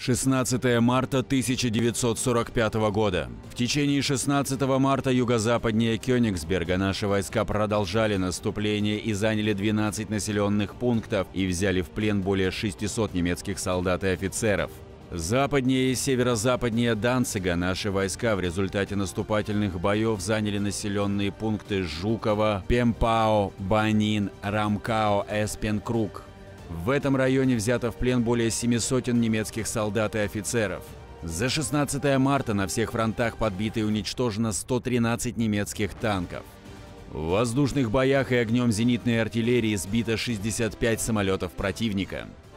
16 марта 1945 года. В течение 16 марта юго-западнее Кёнигсберга наши войска продолжали наступление и заняли 12 населенных пунктов и взяли в плен более 600 немецких солдат и офицеров. Западнее и северо-западнее Данцига наши войска в результате наступательных боев заняли населенные пункты Жуково, Пемпао, Банин, Рамкао, Эспенкруг. В этом районе взято в плен более 700 немецких солдат и офицеров. За 16 марта на всех фронтах подбито и уничтожено 113 немецких танков. В воздушных боях и огнем зенитной артиллерии сбито 65 самолетов противника.